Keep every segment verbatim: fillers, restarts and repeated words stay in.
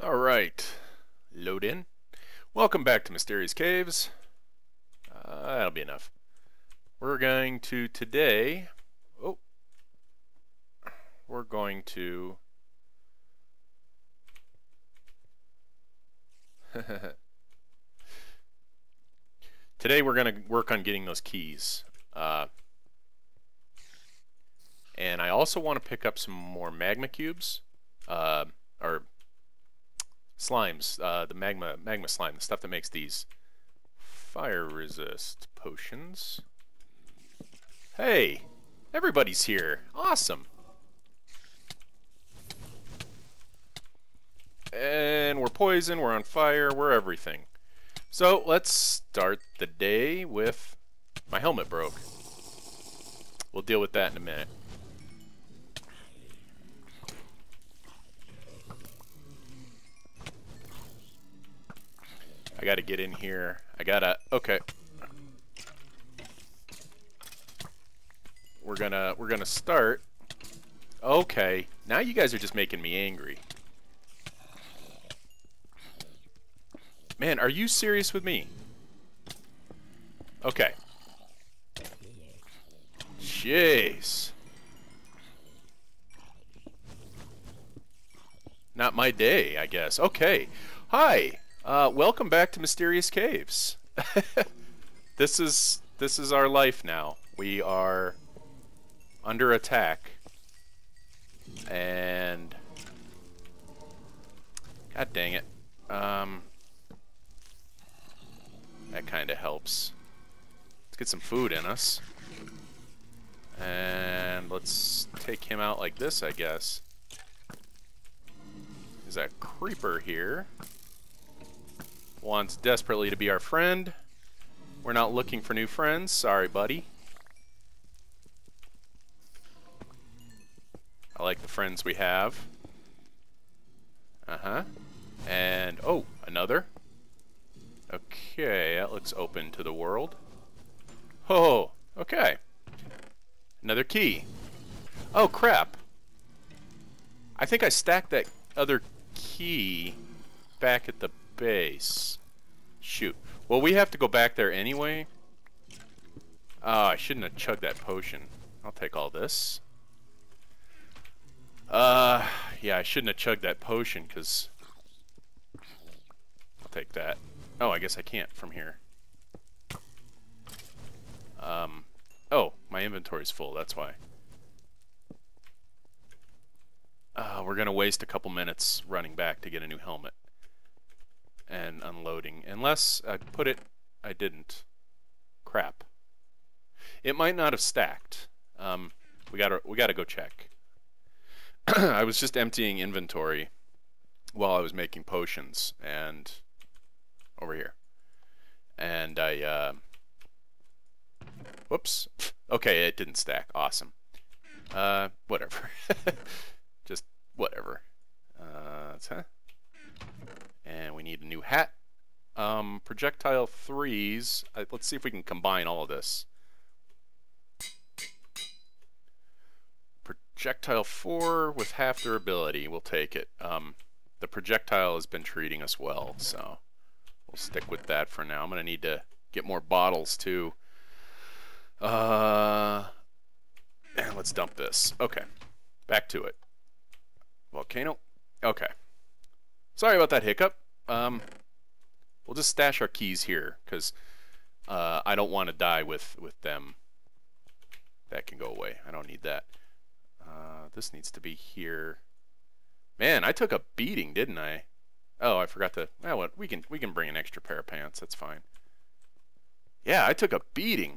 Alright, load in. Welcome back to Mysterious Caves. Uh, that'll be enough. We're going to today... Oh. We're going to... Today we're going to work on getting those keys. Uh, and I also want to pick up some more magma cubes. Uh, or... Slimes, uh, the magma magma slime, the stuff that makes these fire resist potions. Hey, everybody's here. Awesome. And we're poison, we're on fire, we're everything. So let's start the day with my helmet broke. We'll deal with that in a minute. I gotta get in here. I gotta... Okay. We're gonna... We're gonna start... Okay. Now you guys are just making me angry. Man, are you serious with me? Okay. Jeez. Not my day, I guess. Okay. Hi. Uh, welcome back to Mysterious Caves. This is this is our life now. We are under attack, and God dang it, um, that kind of helps. Let's get some food in us, and let's take him out like this, I guess. There's that creeper here. Wants desperately to be our friend. We're not looking for new friends. Sorry, buddy. I like the friends we have. Uh-huh. And, oh, another. Okay, that looks open to the world. Oh, okay. Another key. Oh, crap. I think I stacked that other key back at the base. Shoot. Well, we have to go back there anyway. Oh, I shouldn't have chugged that potion. I'll take all this. Uh, yeah, I shouldn't have chugged that potion, because... I'll take that. Oh, I guess I can't from here. Um, oh, my inventory's full, that's why. Uh, we're gonna waste a couple minutes running back to get a new helmet. And unloading. Unless I put it... I didn't. Crap. It might not have stacked. Um, we gotta, we gotta go check. I was just emptying inventory while I was making potions, and... Over here. And I, uh... Whoops. Okay, it didn't stack. Awesome. Uh, whatever. Just whatever. Uh, huh? And we need a new hat. Um, projectile threes. Uh, let's see if we can combine all of this. Projectile four with half durability. We'll take it. Um, the projectile has been treating us well, so we'll stick with that for now. I'm going to need to get more bottles, too. Uh, and let's dump this. Okay. Back to it. Volcano. Okay. Sorry about that hiccup. Um, we'll just stash our keys here, because uh, I don't want to die with, with them. That can go away. I don't need that. Uh, this needs to be here. Man, I took a beating, didn't I? Oh, I forgot to... Well, what? We can, we can bring an extra pair of pants. That's fine. Yeah, I took a beating.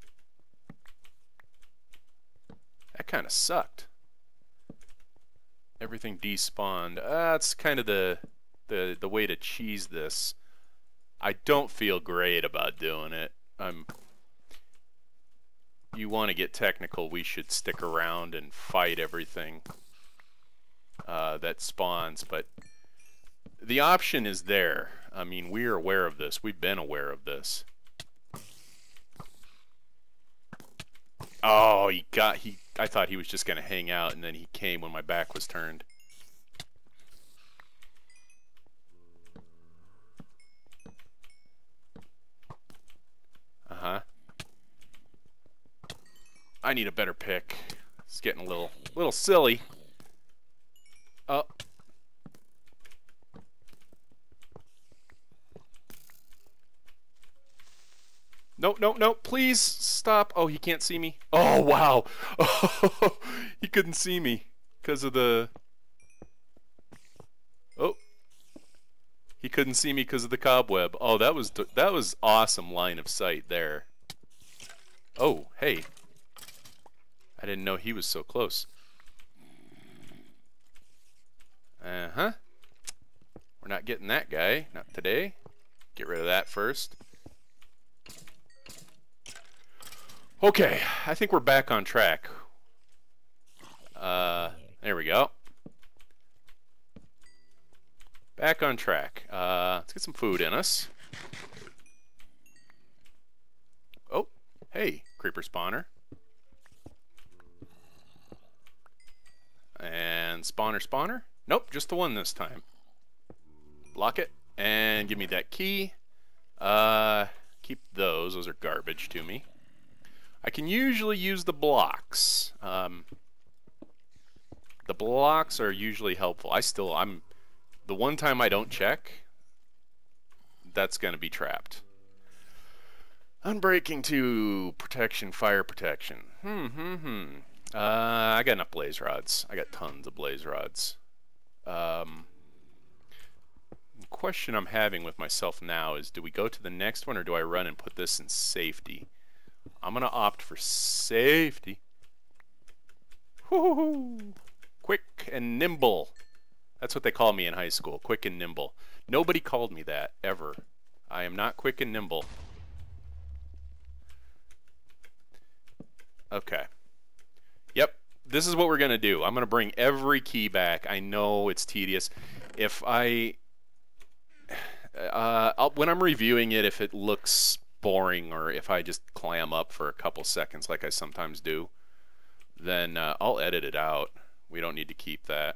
That kind of sucked. Everything despawned. Uh, that's kind of the, the the way to cheese this. I don't feel great about doing it. I'm. You want to get technical, we should stick around and fight everything uh, that spawns, but the option is there. I mean, we're aware of this. We've been aware of this. Oh, he got... he. I thought he was just going to hang out, and then he came when my back was turned. I need a better pick. It's getting a little, little silly. Oh. No, no, no, please stop. Oh, he can't see me. Oh, wow. Oh, he couldn't see me because of the... Oh. He couldn't see me because of the cobweb. Oh, that was that was awesome line of sight there. Oh, hey. I didn't know he was so close. Uh-huh. We're not getting that guy. Not today. Get rid of that first. Okay, I think we're back on track. Uh, there we go. Back on track. Uh, let's get some food in us. Oh, hey, creeper spawner. And spawner, spawner. Nope, just the one this time. Block it and give me that key. Uh, keep those. Those are garbage to me. I can usually use the blocks. Um, the blocks are usually helpful. I still, I'm, the one time I don't check, that's going to be trapped. Unbreaking two, protection, fire protection. Hmm, hmm, hmm. Uh, I got enough blaze rods. I got tons of blaze rods. Um, the question I'm having with myself now is, do we go to the next one or do I run and put this in safety? I'm going to opt for safety. Woo-hoo-hoo. Quick and nimble. That's what they called me in high school, quick and nimble. Nobody called me that, ever. I am not quick and nimble. Okay. Yep, this is what we're going to do. I'm going to bring every key back. I know it's tedious. If I... Uh, I'll, when I'm reviewing it, if it looks boring or if I just clam up for a couple seconds like I sometimes do, then uh, I'll edit it out. We don't need to keep that.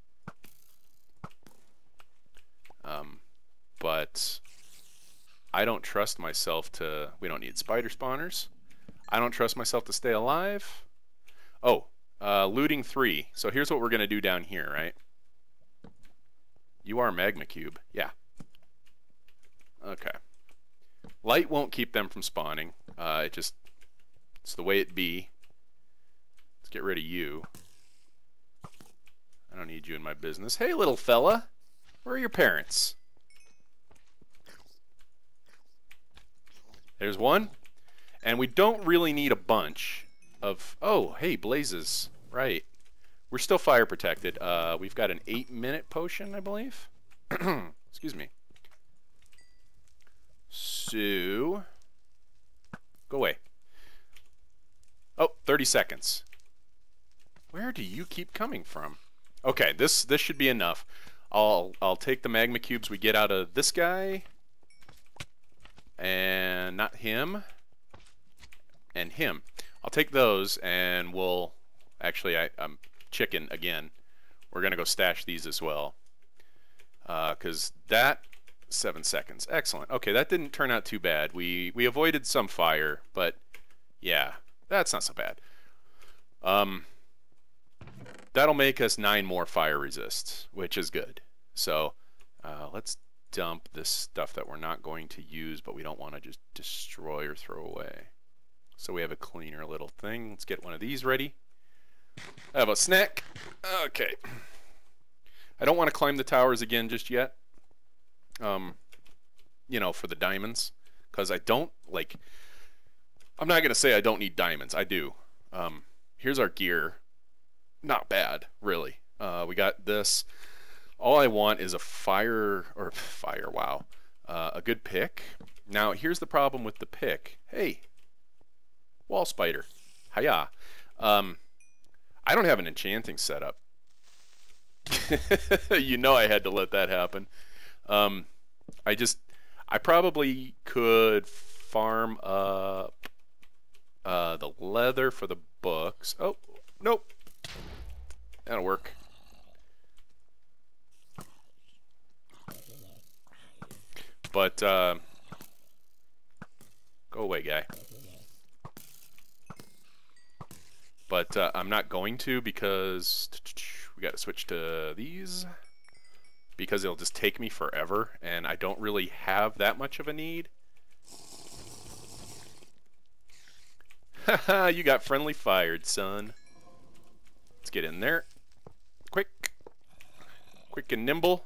Um, but I don't trust myself to... We don't need spider spawners. I don't trust myself to stay alive. Oh, uh, looting three. So here's what we're going to do down here, right? You are magma cube. Yeah. Okay. Light won't keep them from spawning. Uh, it just... It's the way it be. Let's get rid of you. I don't need you in my business. Hey, little fella. Where are your parents? There's one. And we don't really need a bunch of... Oh, hey, blazes. Right. We're still fire protected. Uh, we've got an eight minute potion, I believe. Excuse me. So... Go away. Oh, thirty seconds. Where do you keep coming from? Okay, this this should be enough. I'll I'll take the magma cubes we get out of this guy. And not him. And him. I'll take those and we'll... Actually, I, I'm chicken again. We're going to go stash these as well. Because uh, that... Seven seconds. Excellent. Okay, that didn't turn out too bad. We we avoided some fire, but yeah, that's not so bad. Um, that'll make us nine more fire resists, which is good. So uh, let's dump this stuff that we're not going to use, but we don't want to just destroy or throw away. So we have a cleaner little thing. Let's get one of these ready. I have a snack. Okay. I don't want to climb the towers again just yet. Um, you know, for the diamonds, because I don't, like, I'm not going to say I don't need diamonds. I do. Um, here's our gear. Not bad, really. Uh, we got this. All I want is a fire, or fire, wow, uh, a good pick. Now, here's the problem with the pick. Hey, wall spider. Hiya. Um, I don't have an enchanting setup. You know I had to let that happen. Um, I just, I probably could farm up uh, the leather for the books. Oh, nope. That'll work. But, uh, go away, guy. But uh, I'm not going to because we got to switch to these because it'll just take me forever, and I don't really have that much of a need. Haha, you got friendly fired, son. Let's get in there. Quick. Quick and nimble.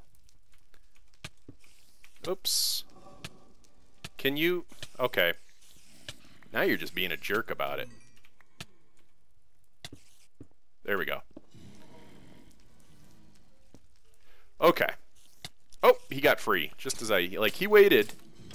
Oops. Can you... Okay. Now you're just being a jerk about it. There we go. Okay. Oh, he got free. Just as I... Like, he waited.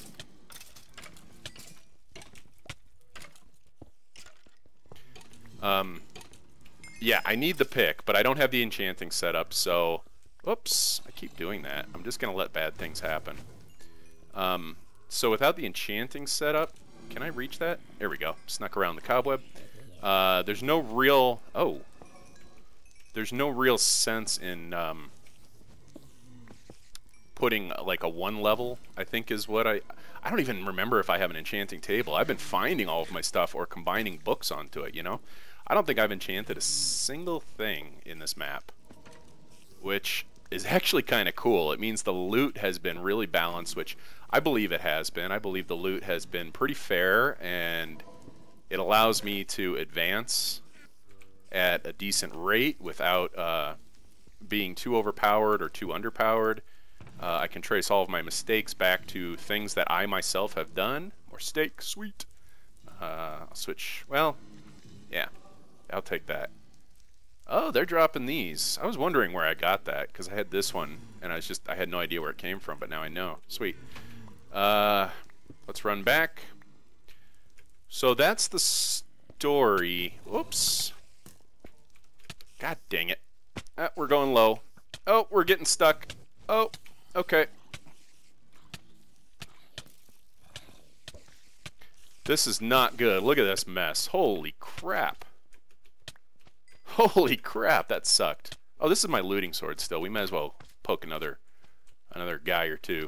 Um... Yeah, I need the pick, but I don't have the enchanting set up, so... Oops, I keep doing that. I'm just going to let bad things happen. Um, so without the enchanting set up... Can I reach that? There we go. Snuck around the cobweb. Uh, there's no real... Oh. There's no real sense in um, putting like a one level, I think is what I... I don't even remember if I have an enchanting table. I've been finding all of my stuff or combining books onto it, you know? I don't think I've enchanted a single thing in this map, which is actually kind of cool. It means the loot has been really balanced, which I believe it has been. I believe the loot has been pretty fair, and it allows me to advance at a decent rate without uh, being too overpowered or too underpowered. Uh, I can trace all of my mistakes back to things that I myself have done. More steak, sweet. Uh, I'll switch, well, yeah, I'll take that. Oh, they're dropping these. I was wondering where I got that, because I had this one, and I was just, I had no idea where it came from, but now I know. Sweet. Uh, let's run back. So that's the story. Whoops. God dang it. Ah, we're going low. Oh, we're getting stuck. Oh, okay. This is not good. Look at this mess. Holy crap. Holy crap, that sucked. Oh, this is my looting sword still. We might as well poke another another guy or two.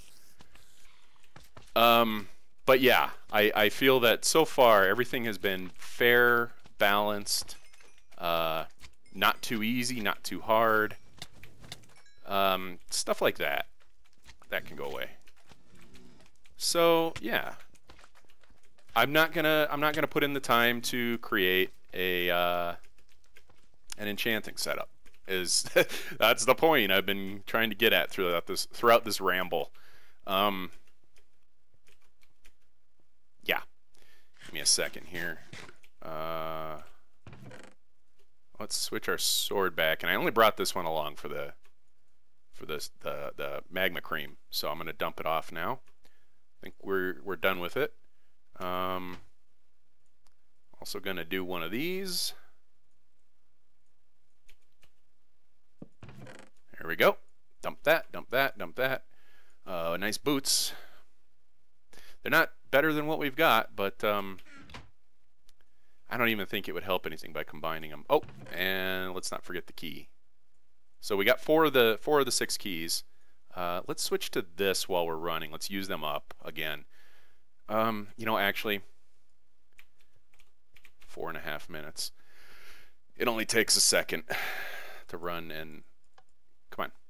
Um, but yeah, I, I feel that so far everything has been fair, balanced, uh, not too easy, not too hard. Um, stuff like that. That can go away. So, yeah. I'm not gonna I'm not gonna put in the time to create a uh, an enchanting setup. Is that's the point I've been trying to get at throughout this throughout this ramble. Um, yeah, give me a second here. Uh, let's switch our sword back, and I only brought this one along for the for this the the magma cream, so I'm gonna dump it off now. I think we're we're done with it. Um, also gonna do one of these. There we go. Dump that, dump that, dump that. Uh, nice boots. They're not better than what we've got, but um, I don't even think it would help anything by combining them. Oh, and let's not forget the key. So we got four of the four of the six keys. Uh, let's switch to this while we're running. Let's use them up again. Um, you know, actually, four and a half minutes. It only takes a second to run, and come on.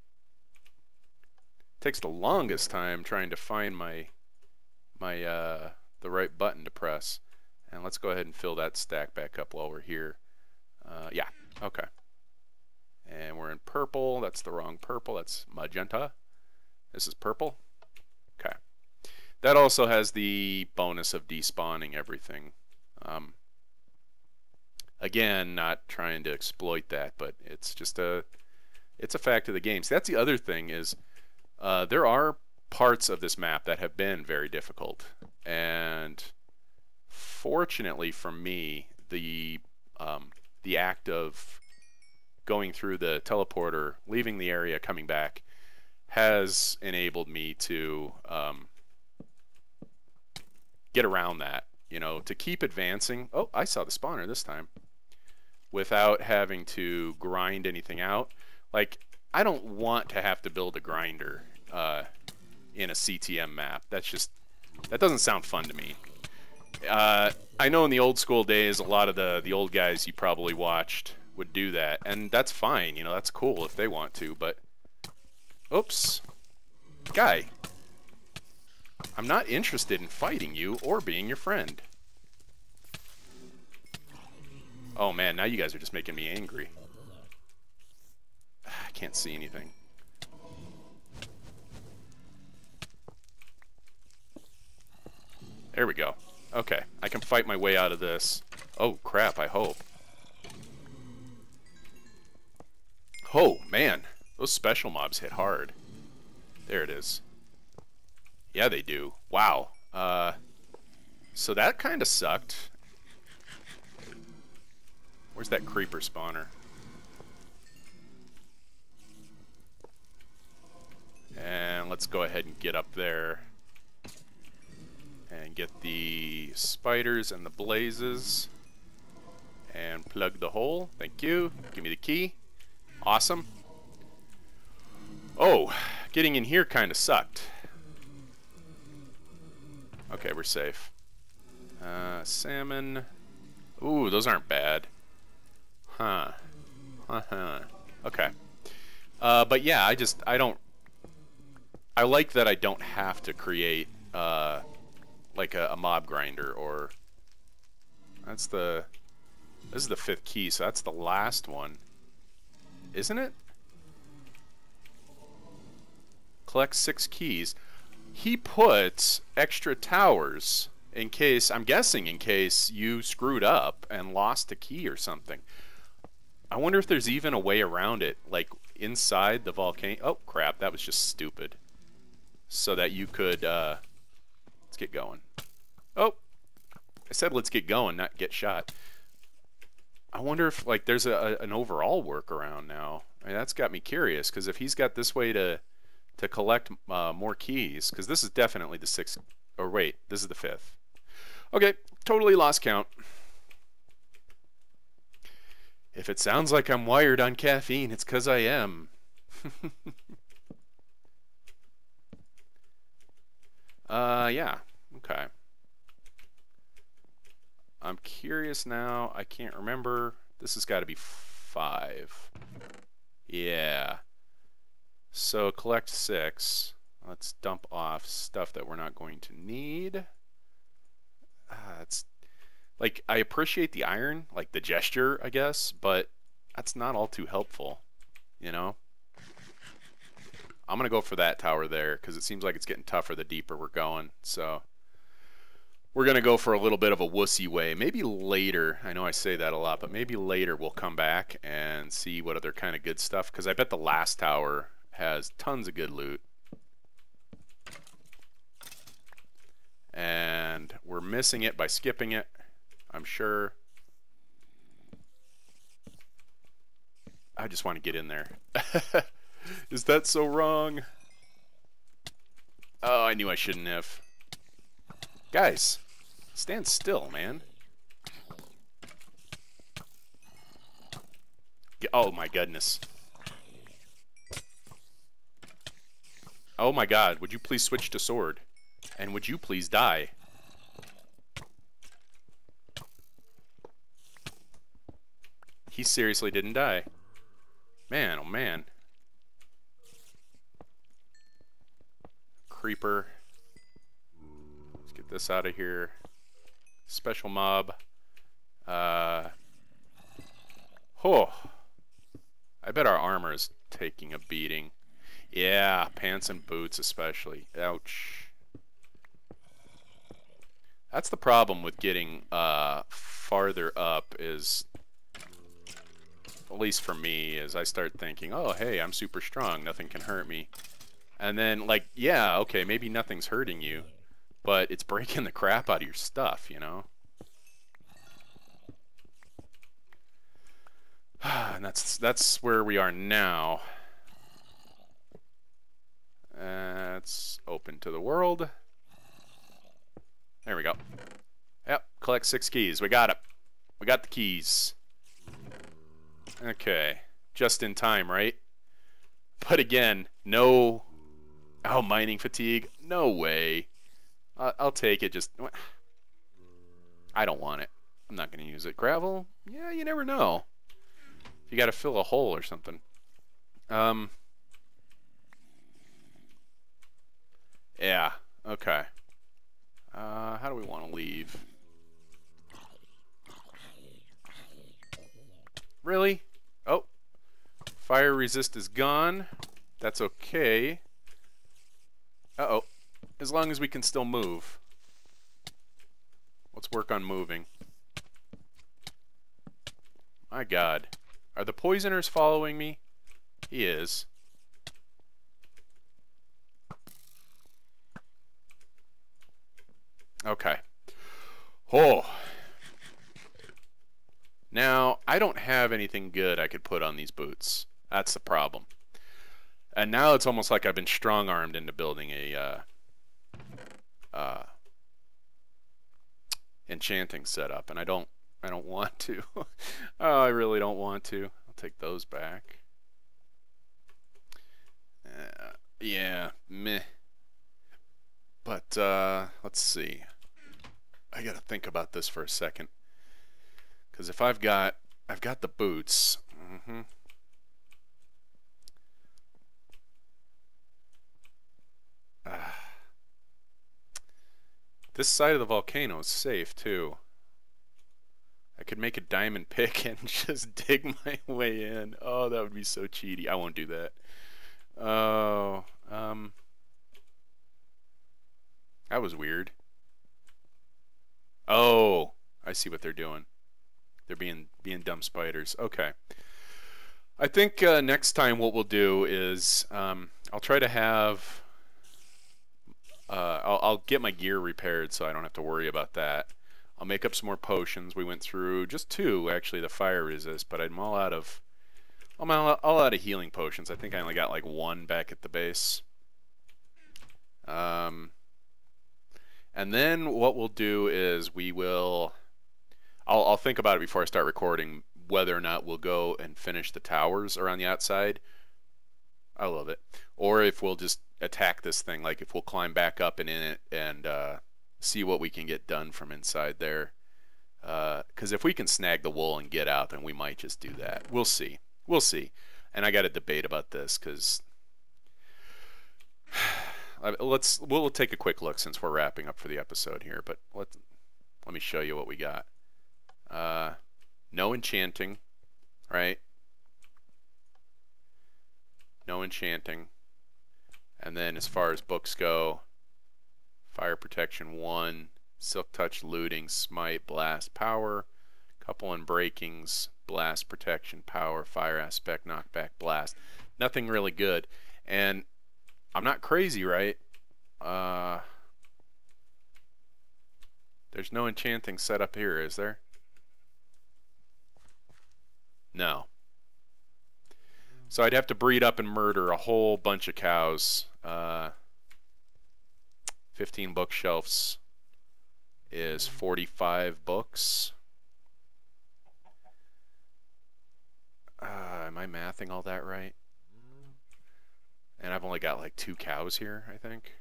It takes the longest time trying to find my my uh, the right button to press. And let's go ahead and fill that stack back up while we're here. Uh, yeah, okay. And we're in purple. That's the wrong purple. That's magenta. This is purple. Okay. That also has the bonus of despawning everything. Um, again, not trying to exploit that, but it's just a it's a fact of the game. So that's the other thing is uh, there are parts of this map that have been very difficult, and fortunately for me, the um, the act of going through the teleporter, leaving the area, coming back, has enabled me to um, get around that, you know, to keep advancing. Oh, I saw the spawner this time. Without having to grind anything out. Like, I don't want to have to build a grinder uh, in a C T M map. That's just, that doesn't sound fun to me. Uh, I know in the old school days, a lot of the, the old guys you probably watched would do that. And that's fine, you know, that's cool if they want to, but... Oops. Guy. I'm not interested in fighting you or being your friend. Oh man, now you guys are just making me angry. I can't see anything. There we go. Okay, I can fight my way out of this. Oh crap, I hope. Oh man, those special mobs hit hard. There it is. Yeah, they do. Wow. Uh, so that kind of sucked. Where's that creeper spawner? And let's go ahead and get up there. And get the spiders and the blazes. And plug the hole. Thank you. Give me the key. Awesome. Oh, getting in here kind of sucked. Okay, we're safe. Uh, salmon. Ooh, those aren't bad. Huh. Uh-huh. Okay. Uh, but yeah, I just, I don't, I like that I don't have to create, uh, like a, a mob grinder or, that's the, this is the fifth key, so that's the last one. Isn't it? Collect six keys. He puts extra towers in case, I'm guessing in case you screwed up and lost a key or something. I wonder if there's even a way around it, like inside the volcano. Oh crap, that was just stupid. So that you could, uh, let's get going. Oh, I said let's get going, not get shot. I wonder if like there's a, a an overall workaround now. I mean, that's got me curious, because if he's got this way to to collect uh, more keys, because this is definitely the sixth, or wait, this is the fifth. Okay, totally lost count. If it sounds like I'm wired on caffeine, it's because I am. uh, yeah, okay. I'm curious now. I can't remember. This has got to be five. Yeah. So collect six. Let's dump off stuff that we're not going to need. Uh, it's like, I appreciate the iron, like the gesture, I guess, but that's not all too helpful, you know? I'm going to go for that tower there because it seems like it's getting tougher the deeper we're going. So we're going to go for a little bit of a wussy way. Maybe later, I know I say that a lot, but maybe later we'll come back and see what other kind of good stuff, because I bet the last tower has tons of good loot. And we're missing it by skipping it, I'm sure. I just want to get in there. Is that so wrong? Oh, I knew I shouldn't have. Guys, stand still, man. Oh my goodness. Oh my god, would you please switch to sword? And would you please die? He seriously didn't die. Man, oh man. Creeper. Let's get this out of here. Special mob. Uh. Oh. I bet our armor is taking a beating. Yeah, pants and boots especially. Ouch. That's the problem with getting uh, farther up is, at least for me, is I start thinking, oh, hey, I'm super strong. Nothing can hurt me. And then, like, yeah, okay, maybe nothing's hurting you, but it's breaking the crap out of your stuff, you know? And that's, that's where we are now. Uh, it's open to the world. There we go. Yep, collect six keys. We got it. We got the keys. Okay. Just in time, right? But again, no... Oh, mining fatigue? No way. Uh, I'll take it. Just... I don't want it. I'm not going to use it. Gravel? Yeah, you never know. You got to fill a hole or something. Um. Yeah. Okay. Uh, how do we want to leave? Really? Oh. Fire resist is gone. That's okay. Uh-oh. As long as we can still move. Let's work on moving. My God. Are the poisoners following me? He is. Okay. Oh. Now, I don't have anything good I could put on these boots. That's the problem. And now it's almost like I've been strong-armed into building a uh, uh, enchanting setup, and I don't I don't want to. Oh, I really don't want to. I'll take those back. Uh, yeah, meh. But uh, let's see. I gotta think about this for a second, because if I've got I've got the boots. Mm-hmm. Uh, this side of the volcano is safe too. I could make a diamond pick and just dig my way in. Oh, that would be so cheaty. I won't do that. Oh, um, that was weird. Oh, I see what they're doing. They're being being dumb spiders. Okay. I think uh, next time what we'll do is um, I'll try to have uh, I'll, I'll get my gear repaired so I don't have to worry about that. I'll make up some more potions. We went through just two actually, the fire resist, but I'm all out of I'm all, all out of healing potions. I think I only got like one back at the base. Um. And then what we'll do is we will, I'll, I'll think about it before I start recording, whether or not we'll go and finish the towers around the outside. I love it. Or if we'll just attack this thing, like if we'll climb back up and in it and uh, see what we can get done from inside there. Because uh, if we can snag the wool and get out, then we might just do that. We'll see. We'll see. And I got to debate about this because... Let's we'll take a quick look since we're wrapping up for the episode here, but let let me show you what we got. Uh, no enchanting, right? No enchanting, and then as far as books go, fire protection one, silk touch, looting, smite, blast, power, couple unbreakings, blast protection, power, fire aspect, knockback, blast. Nothing really good, and I'm not crazy, right? Uh, there's no enchanting set up here, is there? No. So I'd have to breed up and murder a whole bunch of cows. Uh, fifteen bookshelves is forty-five books. Uh, am I mathing all that right? And I've only got like two cows here, I think.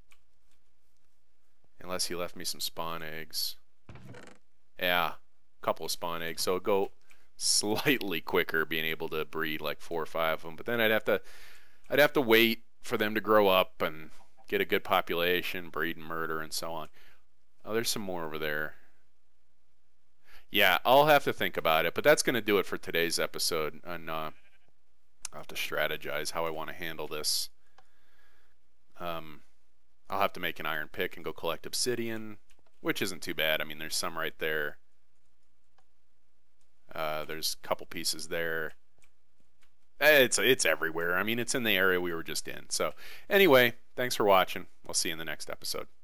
Unless he left me some spawn eggs. Yeah, a couple of spawn eggs. So it'll go slightly quicker being able to breed like four or five of them. But then I'd have to I'd have to wait for them to grow up and get a good population, breed and murder and so on. Oh, there's some more over there. Yeah, I'll have to think about it. But that's going to do it for today's episode. And uh, I'll have to strategize how I want to handle this. Um, I'll have to make an iron pick and go collect obsidian, which isn't too bad. I mean, there's some right there. Uh, there's a couple pieces there. It's it's everywhere. I mean, it's in the area we were just in. So anyway, thanks for watching. We'll see you in the next episode.